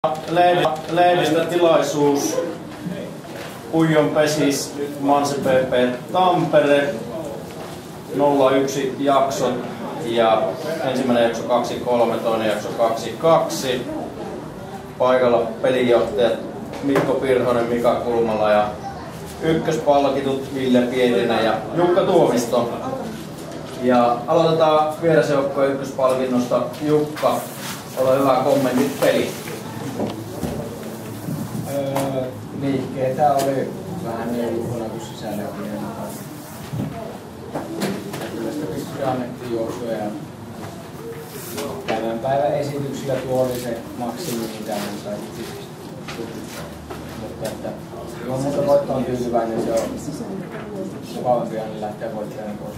Lehdistötilaisuus Puijon Pesis Manse PP Tampere 01 jaksot ja ensimmäinen jakso 23, toinen jakso 22. Paikalla pelijohtajat Mikko Pirhonen, Mika Kulmala ja ykköspalkitut Ville Pietinen ja Jukka Tuomisto. Ja aloitetaan vierasjoukkojen ykköspalkinnosta. Jukka, ole hyvä, kommentit peli. Liikkeitä oli vähän niin ulkona kuin sisälläkin. Kyllä sitä pystyy annettiin juoksua ja tämän päivän esityksillä tuo oli se maksimi, mitä hän sai. Mutta että ilman muuta voitto on tyytyväinen, se on mukavampia, niin lähtee voittajan pois.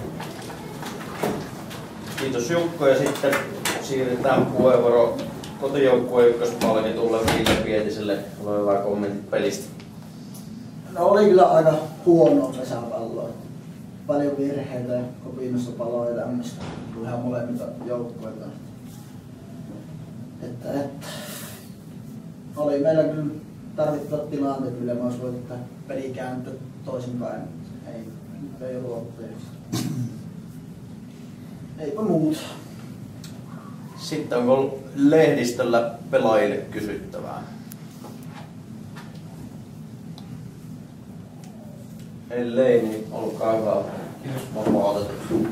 Kiitos Jukka, ja sitten siirretään puheenvuoro kotijoukkueen ykköspalkitulle Ville Pietiselle. Ole hyvä, kommentit pelistä. No oli kyllä aika huonoa pesäpalloa. Paljon virheitä ja kopinnossa paloa ja tämmöistä. Ihan molemmilta joukkueilta. Oli meillä kyllä tarvittavat tilanteet, millä me olisi voitu peli kääntää toisinpäin. Ei ollut otteeksi. Eipä muuta. Sitten onko lehdistöllä pelaajille kysyttävää? Ellei, niin olkaa hyvä. Vapautettu.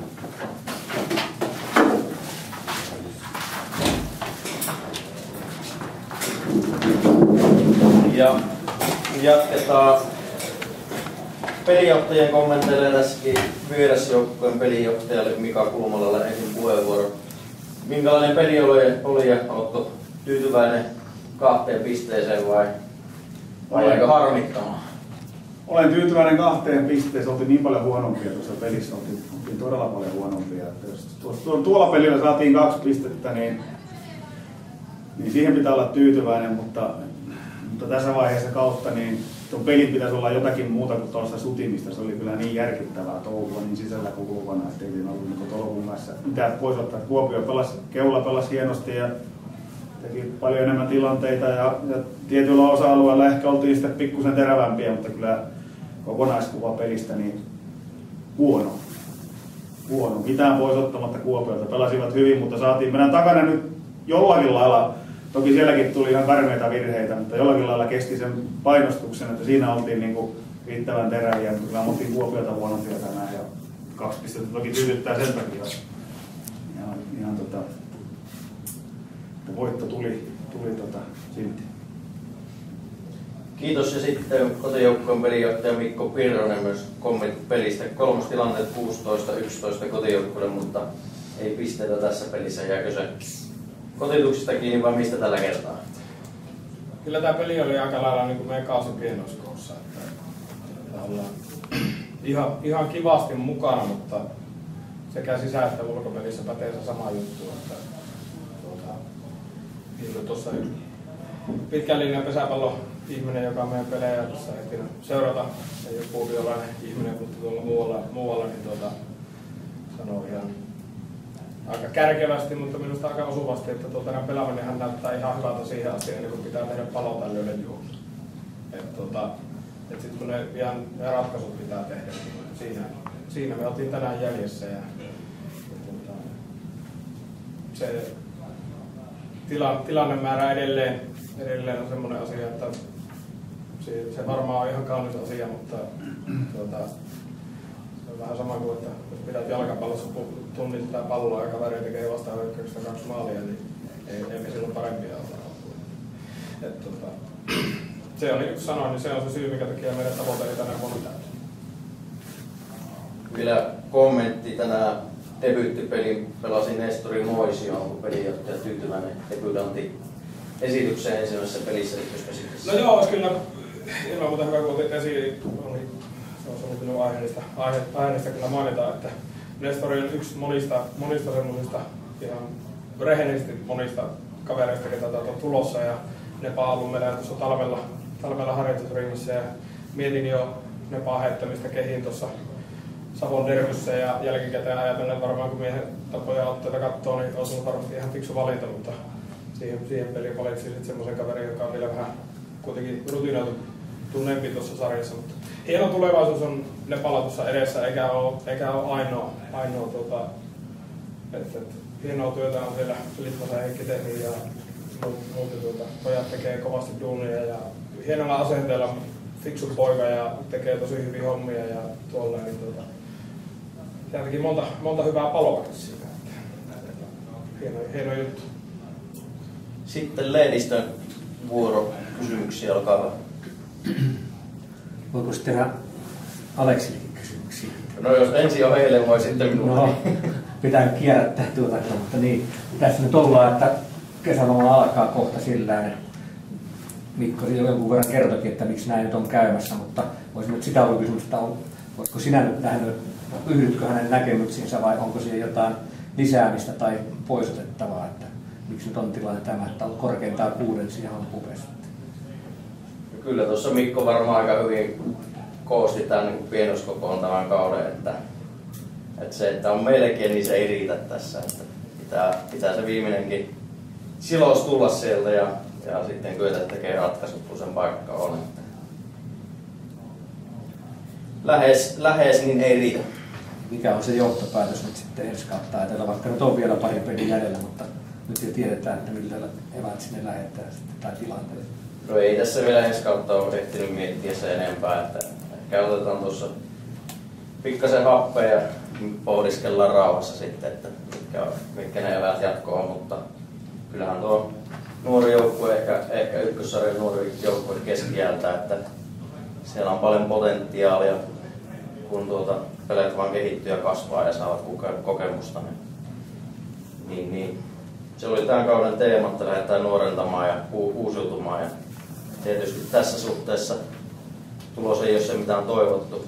Ja jatketaan pelijohtajien kommenteille tässäkin vierasjoukkueen pelijohtajalle Mika Kulmalalle ensin puheenvuoro. Minkälainen peli oli ja oletko tyytyväinen 2 pisteeseen vai aika harmittamaan? Olen tyytyväinen 2 pisteeseen. Oltiin niin paljon huonompia tuossa pelissä. Oltiin todella paljon huonompia. Että jos tuolla pelillä saatiin 2 pistettä, niin siihen pitää olla tyytyväinen. Mutta tässä vaiheessa kautta niin tuon pelin pitäisi olla jotakin muuta kuin tuollaista sutimista. Se oli kyllä niin järkyttävää touhua niin sisällä kuin ulkona, että ei siinä ollut niin tolkun kanssa mitään pois ottaa. Kuopio Keula pelasi hienosti ja teki paljon enemmän tilanteita ja tietyllä osa-alueella ehkä oltiin sitten pikkusen terävämpiä, mutta kyllä kokonaiskuva pelistä niin huono. Mitään pois ottamatta Kuopiolta. Pelasivat hyvin, mutta saatiin meidän takana nyt jollakin lailla. Toki sielläkin tuli ihan karmeita virheitä, mutta jollakin lailla kesti sen painostuksen, että siinä oltiin niin kuin riittävän teräviä. Kyllä me oltiin Kuopiota huonompia tänään ja 2 pistettä toki tyydyttää sen takia. Ihan voitto tuli silti. Kiitos, ja sitten kotijoukkueen pelijohtaja Mikko Pirhonen myös kommentit pelistä. 3 tilanteet 16-11 kotijoukkueelle, mutta ei pisteitä tässä pelissä. Jääkö se kotituksista kiinni vai mistä tällä kertaa? Kyllä tämä peli oli aika lailla niin kuin meidän kaasupienoskoossa. Ollaan ihan kivasti mukana, mutta sekä sisä- että ulkopelissä pätee se sama juttu. Niin tuossa pitkän linjan pesäpallo ihminen, joka meidän pelejä tuossa ehtinyt seurata, ei ole kuopiolainen ihminen, mutta tuolla muualla niin sanoo ihan aika kärkevästi, mutta minusta aika osuvasti, että nämä pelaaminenhan näyttää ihan hyvältä siihen asiaan, ennen kuin pitää tehdä palo tai lyödä juoksu. Sitten kun ne ratkaisut pitää tehdä, niin siinä me oltiin tänään jäljessä. Se tilannemäärä edelleen on semmoinen asia, että se varmaan on ihan kaunis asia, mutta se on vähän sama kuin, että jos pidät jalkapallossa tunnistaa palloa ja kaveri tekee vastahyökkäyksestä 2 maalia, niin ei me silloin parempia ole. Se on niin kuin sanoin, niin se on se syy, mikä takia meidän tavoitteet tänään vuonna täysin. Vielä kommentti tänään debyyttipelin pelasi Nestori Moisio, onko pelijohtaja tyytyväinen debyytanti esitykseen ensimmäisessä pelissä ykköskäsityksessä? No joo, kyllä ilman muuta hyvä, kun otit esiin. Se on ollut minun aiheesta kyllä mainita, että Nestori on yksi monista semmoisista ihan rehellisesti monista kavereista, ketä täältä on tulossa, ja Nepa on ollut meillä tuossa talvella harjoitusringissä ja mietin jo Nepaa heittämistä kehiin tuossa Savon derbyssä ja jälkikäteen ajatellen varmaan kun miehen tapoja otteita katsoo, niin olisi varmasti ihan fiksu valinta, mutta siihen peliin valitsin sitten semmoisen kaverin, joka on vielä vähän kuitenkin rutinoitu tunnempi tuossa sarjassa. Mutta hieno tulevaisuus on Lepalla tuossa edessä, eikä ole ainoa hienoa työtä on siellä Litmasen Heikki tehnyt ja muuten pojat tekee kovasti duunia ja hienolla asenteella fiksu poika ja tekee tosi hyviä hommia ja tuolla niin ja teki monta hyvää paloakin siinä. Hieno juttu. Sitten lehdistön vuoro kysymyksiä, olkaa hyvä. Voiko tehdä Aleksillekin kysymyksiä? No jos ensin on heille, voi sitten minulle. No, pitää kierrättää mutta niin. Tässä nyt ollaan, että kesäloma alkaa kohta sillä Mikko jo jonkun verran kertoikin, että miksi näin nyt on käymässä, mutta voisi nyt sitä olla kysymys, että voisiko sinä nyt nähnyt, yhdytkö hänen näkemyksiinsä vai onko siihen jotain lisäämistä tai poistettavaa, että miksi nyt on tilanne tämä, että on korkeintaan 6 siihen on pupessa. Kyllä tuossa Mikko varmaan aika hyvin koosti tämän niin pienoskokoon tämän kauden, että se, että on melkein, niin se ei riitä tässä. Että pitää se viimeinenkin silous tulla sieltä ja sitten kyetä tekemään ratkaisut, kun sen paikka on. Lähes niin ei riitä. Mikä on se johtopäätös nyt sitten ensi kautta ajatella, vaikka nyt on vielä pari peliä jäljellä, mutta nyt jo tiedetään, että miltä evät sinne lähettää sitten tai tilanteelle. No ei tässä vielä ensi kautta ole ehtinyt miettiä se enempää, että ehkä otetaan tuossa pikkasen happea ja pohdiskellaan rauhassa sitten, että mitkä ne evät jatkoon, mutta kyllähän tuo nuori joukkue, ehkä ykkössarjan nuori joukkue keskiältä, että siellä on paljon potentiaalia, kun pelit vaan kehittyy ja kasvaa ja saavat kokemusta. Niin. Se oli tämän kauden teema, että lähdetään nuorentamaan ja uusiutumaan. Ja tietysti tässä suhteessa tulos ei ole se, mitä on toivottu,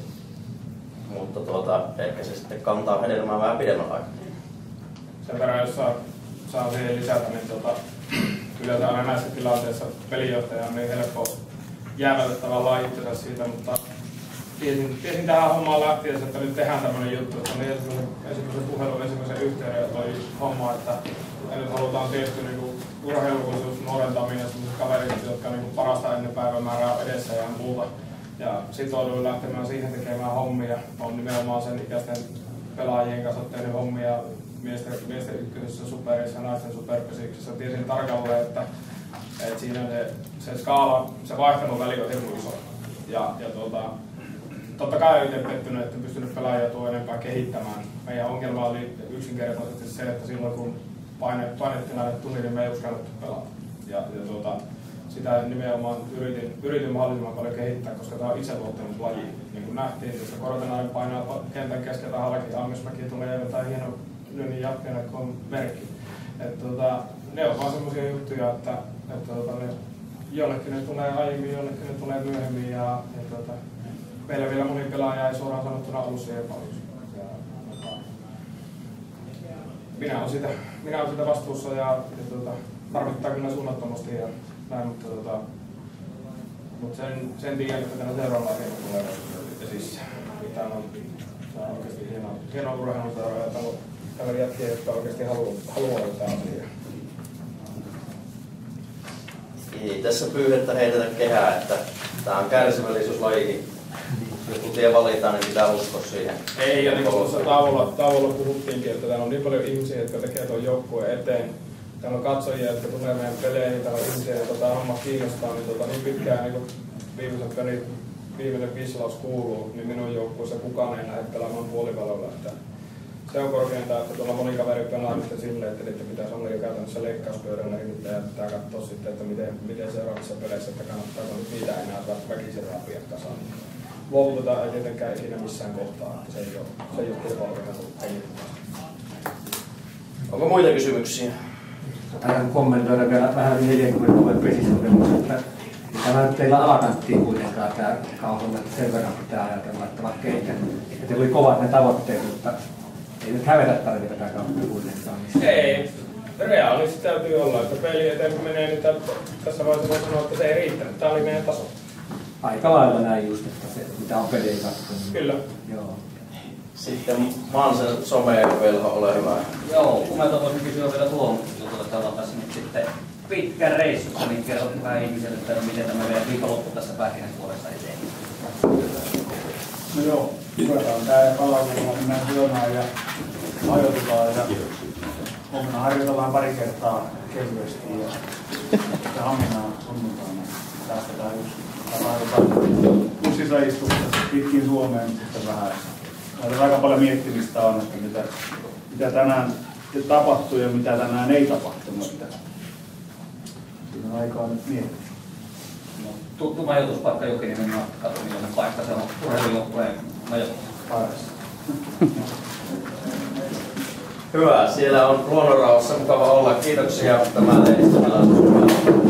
mutta ehkä se sitten kantaa hedelmää vähän pidemmän aikaa. Sen verran, jos saa siihen lisätä, niin kyllä tämä aina näissä tilanteissa pelijohtaja on niin helppo jäävätä tavallaan itsensä siitä, mutta tiesin tähän hommaan lähtiessä, että nyt tehdään tämmöinen juttu, että on ensimmäisen puhelun ensimmäisen yhteyden toi homma, että nyt halutaan tietysti niin urheilullisuus, nuorentaminen, sellaiset kaverit, jotka niin parasta ennen päivämäärää edessä ja muuta. Ja sitouduin lähtemään siihen tekemään hommia. On nimenomaan sen ikäisten pelaajien kanssa tehnyt hommia miesten ykkösessä superissa ja naisten superpesiksessä. Tiesin tarkalleen, että siinä se skaala, se vaihtelun väli on hirveän iso. Ja totta kai olen itse pettynyt, että pystynyt pelaajia tuo enempää kehittämään. Meidän ongelma oli yksinkertaisesti se, että silloin kun painetilanne tuli, niin me ei uskallettu pelata. Ja sitä nimenomaan yritin mahdollisimman paljon kehittää, koska tämä on itseluottamuslaji. Niin kuin nähtiin, että Kortenainen painaa kentän keskeltä halki, Ammismäki tulee jotain hieno lyönnin jatkeena, kun on merkki. Ne on vaan semmoisia juttuja, että jollekin ne tulee aiemmin, jollekin ne tulee myöhemmin. Meillä vielä moni pelaaja ei suoraan sanottuna ollut siihen paljon. Minä olen siitä vastuussa ja tarvittaa kyllä suunnattomasti ja näin, mutta sen tiedän, että tänä seuraavalla hieno tulevaisuudessa esissä. Tämä on oikeasti hieno urheiluseura ja täällä jätkiä, jotka oikeasti haluaa tätä asiaa. Ei tässä pyydettä heitetä kehää, että tämä on kärsivällisyyslaji. Jos kun tie valitaan, niin pitää uskoa siihen. Ei, ja niin kuin tuossa tauolla puhuttiinkin, että täällä on niin paljon ihmisiä, jotka tekee tuon joukkueen eteen. Täällä on katsojia, jotka tulee meidän peleihin, täällä on ihmisiä, joita tämä homma kiinnostaa. Niin pitkään niin viimeinen vislaus kuuluu, niin minun joukkueessa kukaan ei lähde pelaamaan puolivalolla. Se on korkeinta, että tuolla moni kaveri pelaa nyt silleen, että niitä pitäisi olla jo käytännössä leikkauspöydällä, niin nyt pitää katsoa sitten, että miten seuraavissa peleissä, että kannattaako nyt niitä enää väkisin rapia kasaan. Luovutetaan ei tietenkään ikinä missään kohtaa, että se ei ole kilpailukenellä. Onko muita kysymyksiä? Taidan kommentoida vielä vähän 40 vuoden pesisopimuksen, että tämä nyt teillä alakanttiin kuitenkaan tämä kauhulla, että sen verran pitää ajatella, että vaikka että teillä oli kovat ne tavoitteet, mutta ei nyt hävetä tarvita tätä kautta kuitenkaan. Ei, reaalisesti täytyy olla, että peli eteenpäin menee, niin tässä vaiheessa voi sanoa, että se ei riittänyt. Tämä oli meidän taso. Aika lailla näin just, että se mitä on peliä katsoa. Kyllä. Joo. Sitten Mansen some-velho, ole hyvä. Joo, kun mä voisin kysyä vielä tuon jutun, että ollaan tässä nyt sitten pitkä reissu, niin kerrot vähän ihmiselle, että miten tämä meidän viikonloppu tässä Pähkinänkuoressa eteen. No joo, ruvetaan tää ja palautellaan, mennään syömään ja majoitutaan ja huomenna harjoitellaan pari kertaa kevyesti ja Haminaan sunnuntaina päästetään bussissa istuksessa pitkin Suomeen sitten vähän. Aika paljon miettimistä on, että mitä tänään tapahtui ja mitä tänään ei tapahtunut. Siinä on aikaa nyt miettiä. Tuttu majoituspaikka Jokiniemen matkailu, millainen paikka se on urheilujoukkueen majoituspaikassa. Hyvä, siellä on luonnonrauhassa mukava olla. Kiitoksia tämän lehdistötilaisuuden.